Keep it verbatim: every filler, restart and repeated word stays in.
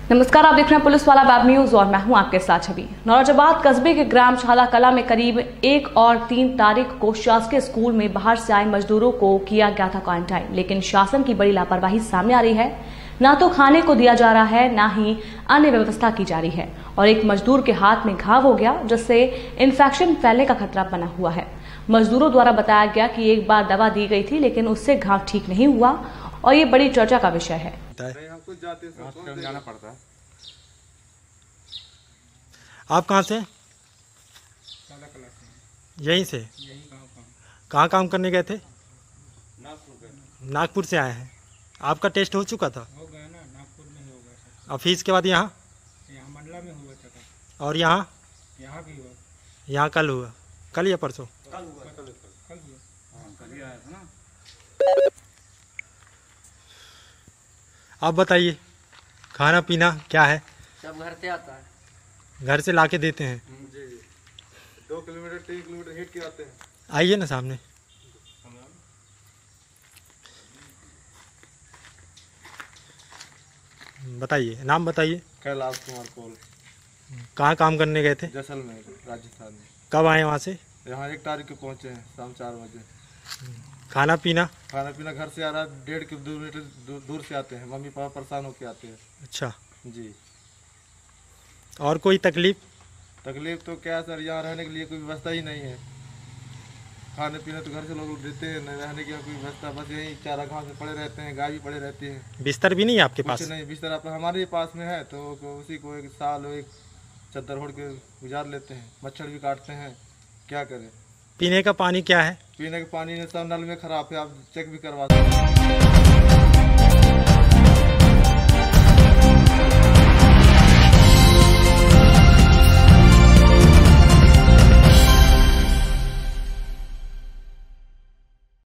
नमस्कार, आप देख रहे हैं पुलिस वाला वेब न्यूज और मैं हूं आपके साथ छवि। नौरजाबाद कस्बे के ग्राम शाला कला में करीब एक और तीन तारीख को शासकीय स्कूल में बाहर से आए मजदूरों को किया गया था क्वारंटाइन, लेकिन शासन की बड़ी लापरवाही सामने आ रही है। ना तो खाने को दिया जा रहा है, ना ही अन्य व्यवस्था की जा रही है और एक मजदूर के हाथ में घाव हो गया, जिससे इन्फेक्शन फैलने का खतरा बना हुआ है। मजदूरों द्वारा बताया गया कि एक बार दवा दी गई थी, लेकिन उससे घाव ठीक नहीं हुआ और ये बड़ी चर्चा का विषय है। जाना पड़ता है। आप कहाँ से? यहीं से। कहाँ काम करने गए थे? नागपुर नागपुर से आए हैं। आपका टेस्ट हो चुका था? हो गया ना, नागपुर में ही हो गया। ऑफिस के बाद यहाँ यहाँ मंडला में हुआ था। और यहाँ यहाँ भी हुआ। यहाँ कल हुआ? कल या परसों? कल हुआ। कल हुआ। हाँ, कल ही आया था ना। आप बताइए, खाना पीना क्या है? सब घर से आता है। घर से लाके देते हैं? जी जी, दो किलोमीटर तीन किलोमीटर हिट के आते हैं। आइए ना सामने। बताइए, नाम बताइए। कैलाश कुमार कोल, कहाँ काम करने गए थे? जैसलमेर, राजस्थान में। कब आए वहाँ से? यहाँ एक तारीख को पहुँचे हैं, शाम चार बजे। खाना पीना? खाना पीना घर से आ रहा है, डेढ़ किलोमीटर दूर, दूर से आते हैं। मम्मी पापा परेशान होके आते हैं। अच्छा जी। और कोई तकलीफ? तकलीफ तो क्या सर, यहाँ रहने के लिए कोई व्यवस्था ही नहीं है। खाने पीने तो घर से लोग देते हैं, नहीं रहने की कोई व्यवस्था, बस यही चारा घास में पड़े रहते हैं, गाय भी पड़े रहती है। बिस्तर भी नहीं है आपके कुछ पास? नहीं, बिस्तर आप हमारे पास में है तो उसी को एक साल एक चद्दर ओढ़ के गुजार लेते हैं। मच्छर भी काटते हैं, क्या करें। पीने का पानी क्या है? पीने का पानी सब नल में खराब है, आप चेक भी करवा सकते हैं।